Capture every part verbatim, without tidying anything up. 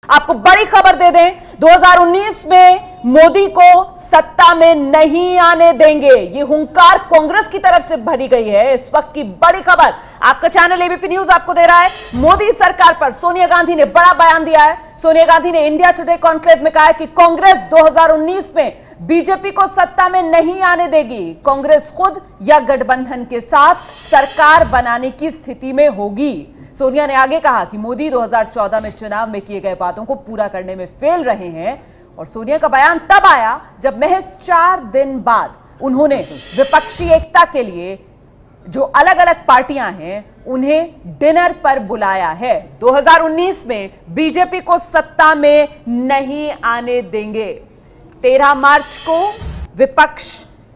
आपको बड़ी खबर दे दें, दो हज़ार उन्नीस में मोदी को सत्ता में नहीं आने देंगे, ये हुंकार कांग्रेस की तरफ से भरी गई है। इस वक्त की बड़ी खबर आपका चैनल एबीपी न्यूज आपको दे रहा है। मोदी सरकार पर सोनिया गांधी ने बड़ा बयान दिया है। सोनिया गांधी ने इंडिया टुडे कॉन्क्लेव में कहा है कि कांग्रेस दो हज़ार उन्नीस में बीजेपी को सत्ता में नहीं आने देगी। कांग्रेस खुद या गठबंधन के साथ सरकार बनाने की स्थिति में होगी। सोनिया ने आगे कहा कि मोदी दो हज़ार चौदह में चुनाव में किए गए वादों को पूरा करने में फेल रहे हैं। और सोनिया का बयान तब आया जब महज चार दिन बाद उन्होंने विपक्षी एकता के लिए जो अलग अलग पार्टियां हैं उन्हें डिनर पर बुलाया है। दो हज़ार उन्नीस में बीजेपी को सत्ता में नहीं आने देंगे। तेरह मार्च को विपक्ष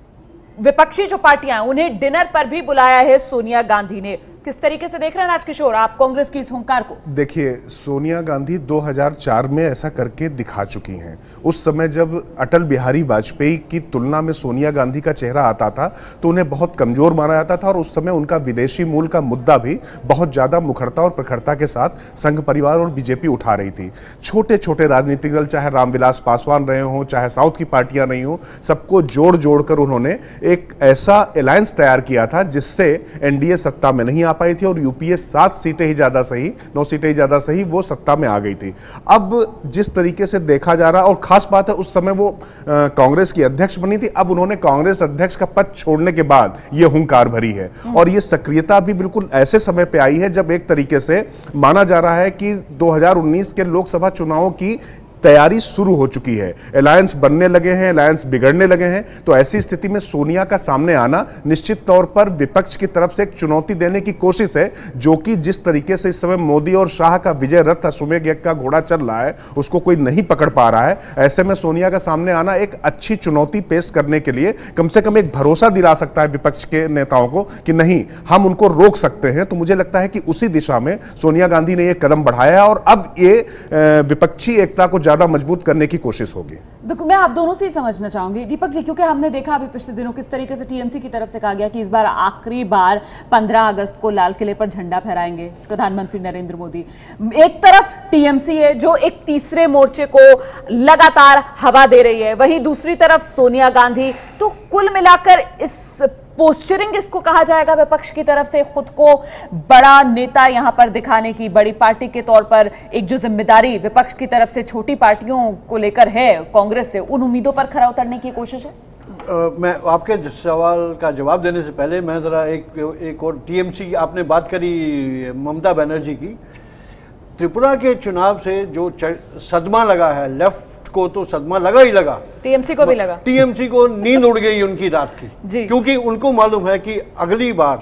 विपक्षी जो पार्टियां हैं उन्हें डिनर पर भी बुलाया है सोनिया गांधी ने। किस तरीके से देख रहे हैं राजकिशोर आप कांग्रेस की इस हुंकार को? देखिए, सोनिया गांधी दो हज़ार चार में ऐसा करके दिखा चुकी हैं। उस समय जब अटल बिहारी वाजपेयी की तुलना में सोनिया गांधी का चेहरा आता था तो उन्हें बहुत कमजोर माना जाता था और उस समय उनका विदेशी मूल का मुद्दा भी बहुत ज्यादा मुखरता और प्रखरता के साथ संघ परिवार और बीजेपी उठा रही थी। छोटे छोटे राजनीतिक दल, चाहे रामविलास पासवान रहे हों, चाहे साउथ की पार्टियां नहीं हो, सबको जोड़ जोड़कर उन्होंने एक ऐसा अलायंस तैयार किया था जिससे एनडीए सत्ता में नहीं पाई थी और यूपीए सात सीटें ही ज्यादा सही, नौ सीटें ही ज्यादा सही, वो सत्ता में आ गई थी। अब जिस तरीके से देखा जा रहा, और खास बात है उस समय वो कांग्रेस की अध्यक्ष बनी थी, अब उन्होंने कांग्रेस अध्यक्ष का पद छोड़ने के बाद ये हुंकार भरी है। और ये सक्रियता भी बिल्कुल ऐसे समय पे आई है जब एक तरीके से माना जा रहा है कि दो हज़ार उन्नीस के लोकसभा चुनावों की तैयारी शुरू हो चुकी है। अलायंस बनने लगे हैं, अलायंस बिगड़ने लगे हैं। तो ऐसी स्थिति में सोनिया का सामने आना निश्चित तौर पर विपक्ष की तरफ से एक चुनौती देने की कोशिश है, जो कि जिस तरीके से इस समय मोदी और शाह का विजय रथ अश्वमेध यज्ञ का घोड़ा चल रहा है उसको कोई नहीं पकड़ पा रहा है। ऐसे में सोनिया का सामने आना एक अच्छी चुनौती पेश करने के लिए कम से कम एक भरोसा दिला सकता है विपक्ष के नेताओं को कि नहीं, हम उनको रोक सकते हैं। तो मुझे लगता है कि उसी दिशा में सोनिया गांधी ने यह कदम बढ़ाया है और अब ये विपक्षी एकता को ज्यादा मजबूत करने की कोशिश होगी। बिल्कुल, मैं आप दोनों से ही समझना चाहूंगी दीपक जी, क्योंकि हमने देखा अभी पिछले दिनों किस तरीके से टीएमसी की तरफ से कहा गया कि इस बार आखिरी बार पंद्रह अगस्त को लाल किले पर झंडा फहराएंगे प्रधानमंत्री नरेंद्र मोदी। एक तरफ टीएमसी है जो एक तीसरे मोर्चे को लगातार हवा दे रही है, वहीं दूसरी तरफ सोनिया गांधी। तो कुल मिलाकर इस पोस्चरिंग इसको कहा जाएगा विपक्ष की तरफ से, खुद को बड़ा नेता यहां पर दिखाने की, बड़ी पार्टी के तौर पर एक जो जिम्मेदारी विपक्ष की तरफ से छोटी पार्टियों को लेकर है कांग्रेस से, उन उम्मीदों पर खरा उतरने की कोशिश है। आ, मैं आपके सवाल का जवाब देने से पहले मैं जरा एक एक और टीएमसी, आपने बात करी ममता बनर्जी की। त्रिपुरा के चुनाव से जो सदमा लगा है, लेफ्ट को तो सदमा लगा ही लगा, टीएमसी को भी लगा। टीएमसी को नींद उड़ गई उनकी रात की, क्योंकि उनको मालूम है कि अगली बार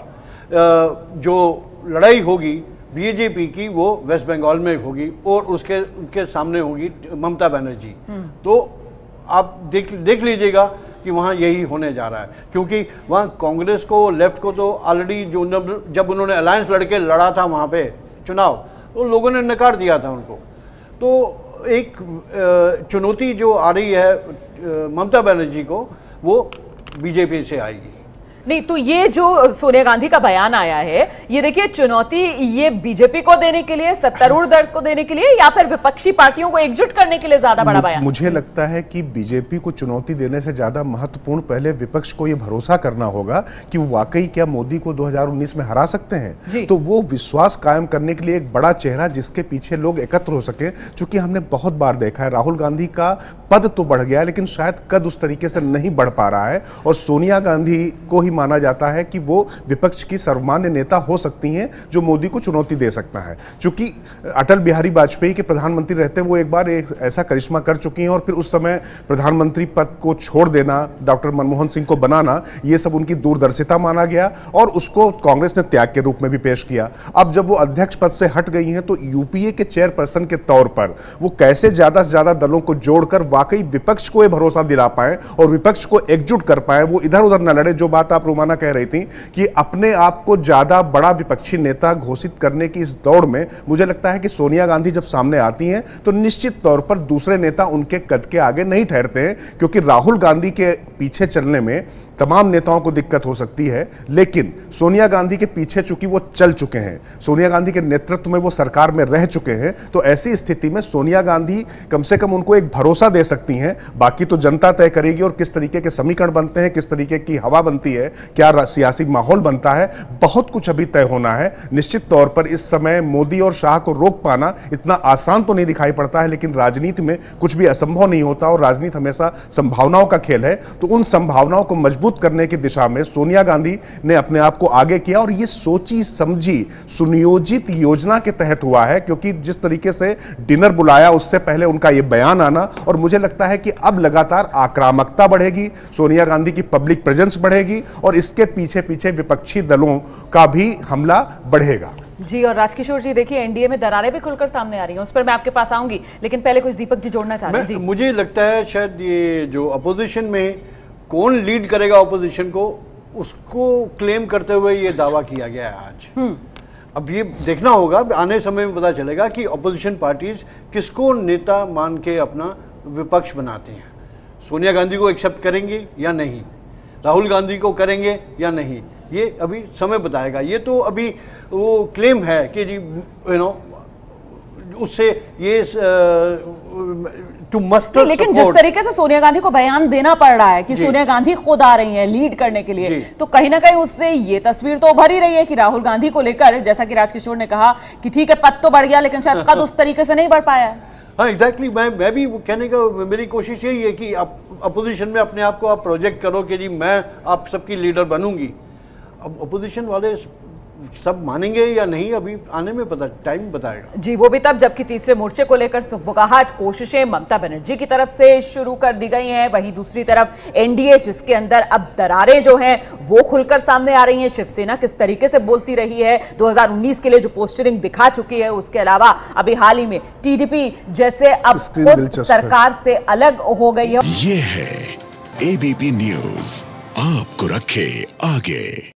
जो लड़ाई होगी बीजेपी की वो वेस्ट बंगाल में होगी और उसके उनके सामने होगी ममता बनर्जी। तो आप देख देख लीजिएगा कि वहाँ यही होने जा रहा है, क्योंकि वहाँ कांग्रेस को, लेफ्ट को तो ऑलरेडी जो जब उन्होंने अलायंस लड़के लड़ा था वहाँ पे चुनाव, तो लोगों ने नकार दिया था उनको। तो एक चुनौती जो आ रही है ममता बनर्जी को, वो बीजेपी से आएगी। नहीं, तो ये जो सोनिया गांधी का बयान आया है, ये देखिए चुनौती ये बीजेपी को देने के लिए, सत्तारूढ़ दल को देने के लिए, या फिर विपक्षी पार्टियों को एकजुट करने के लिए ज्यादा बड़ा बयान? मुझे लगता है कि बीजेपी को चुनौती देने से ज्यादा महत्वपूर्ण पहले विपक्ष को यह भरोसा करना होगा कि वाकई क्या मोदी को दो हज़ार उन्नीस में हरा सकते हैं। तो वो विश्वास कायम करने के लिए एक बड़ा चेहरा जिसके पीछे लोग एकत्र हो सके, चूंकि हमने बहुत बार देखा है राहुल गांधी का पद तो बढ़ गया लेकिन शायद कद उस तरीके से नहीं बढ़ पा रहा है, और सोनिया गांधी को ही माना जाता है कि वो विपक्ष की सर्वमान्य नेता हो सकती हैं जो मोदी को चुनौती दे सकता है। चूंकि अटल बिहारी वाजपेयी के प्रधानमंत्री रहते वो एक बार एक ऐसा करिश्मा कर चुकी हैं और फिर उस समय प्रधानमंत्री पद को छोड़ देना, डॉक्टर मनमोहन सिंह को बनाना, ये सब उनकी दूरदर्शिता माना गया और उसको कांग्रेस ने त्याग के रूप में भी पेश किया। अब जब वो अध्यक्ष पद से हट गई हैं तो यूपीए के चेयरपर्सन के तौर पर वो कैसे ज्यादा से ज्यादा दलों को जोड़कर वाकई विपक्ष को यह भरोसा दिला पाए और विपक्ष को एकजुट कर पाए, वो इधर उधर न लड़े। जो बात आप प्रोमाना कह रही थी कि अपने आप को ज्यादा बड़ा विपक्षी नेता घोषित करने की इस दौड़ में मुझे लगता है कि सोनिया गांधी जब सामने आती हैं तो निश्चित तौर पर दूसरे नेता उनके कद के आगे नहीं ठहरते हैं, क्योंकि राहुल गांधी के पीछे चलने में तमाम नेताओं को दिक्कत हो सकती है, लेकिन सोनिया गांधी के पीछे चूंकि वो चल चुके हैं, सोनिया गांधी के नेतृत्व में वो सरकार में रह चुके हैं, तो ऐसी स्थिति में सोनिया गांधी कम से कम उनको एक भरोसा दे सकती हैं। बाकी तो जनता तय करेगी और किस तरीके के समीकरण बनते हैं, किस तरीके की हवा बनती है, क्या सियासी माहौल बनता है, बहुत कुछ अभी तय होना है। निश्चित तौर पर इस समय मोदी और शाह को रोक पाना इतना आसान तो नहीं दिखाई पड़ता है, लेकिन राजनीति में कुछ भी असंभव नहीं होता और राजनीति हमेशा संभावनाओं का खेल है। तो उन संभावनाओं को मजबूत करने की दिशा में सोनिया गांधी ने अपने आप को आगे किया और ये सोची समझी सुनियोजित योजना के तहत हुआ है, क्योंकि जिस तरीके से डिनर बुलाया उससे पहले उनका ये बयान आना, और मुझे लगता है कि अब लगातार आक्रामकता बढ़ेगी, सोनिया गांधी की पब्लिक प्रेजेंस बढ़ेगी और इसके पीछे पीछे विपक्षी दलों का भी हमला बढ़ेगा। जी, और राजकिशोर जी देखिए, एनडीए में दरारें भी खुलकर सामने आ रही हैं, उस पर मैं आपके पास आऊंगी, लेकिन पहले कुछ दीपक जी जोड़ना चाह रहे हैं। जी, मुझे लगता है शायद ये जो अपोजिशन में कौन लीड करेगा अपोजिशन को, उसको क्लेम करते हुए ये दावा किया गया है आज। अब ये देखना होगा, आने समय में पता चलेगा कि अपोजिशन पार्टीज किसको नेता मान के अपना विपक्ष बनाते हैं। सोनिया गांधी को एक्सेप्ट करेंगे या नहीं, राहुल गांधी को करेंगे या नहीं, ये अभी समय बताएगा। ये तो अभी वो क्लेम है कि जी यू नो उससे ये टू मस्टर, लेकिन जिस तरीके से सोनिया गांधी को बयान देना पड़ रहा है कि सोनिया गांधी खुद आ रही हैं लीड करने के लिए, तो कहीं ना कहीं उससे ये तस्वीर तो उभर ही रही है कि राहुल गांधी को लेकर, जैसा कि राजकिशोर ने कहा कि ठीक है पद तो बढ़ गया लेकिन शायद कद उस तरीके से नहीं बढ़ पाया है। हाँ एग्जैक्टली exactly, मैं मैं भी कहने का मेरी कोशिश यही है कि आप अपोजिशन में अपने आप को आप प्रोजेक्ट करो कि जी मैं आप सबकी लीडर बनूंगी। अब अपोजिशन वाले सब मानेंगे या नहीं, अभी आने में पता टाइम बताएगा। जी, वो भी तब जबकि तीसरे मोर्चे को लेकर सुखबुगाहट कोशिशें ममता बनर्जी की तरफ से शुरू कर दी गई हैं, वहीं दूसरी तरफ एनडीए जिसके अंदर अब दरारें जो हैं वो खुलकर सामने आ रही हैं। शिवसेना किस तरीके से बोलती रही है, दो हज़ार उन्नीस के लिए जो पोस्टरिंग दिखा चुकी है, उसके अलावा अभी हाल ही में टीडीपी जैसे अब खुद सरकार से अलग हो गई है। ये है एबीपी न्यूज, आपको रखे आगे।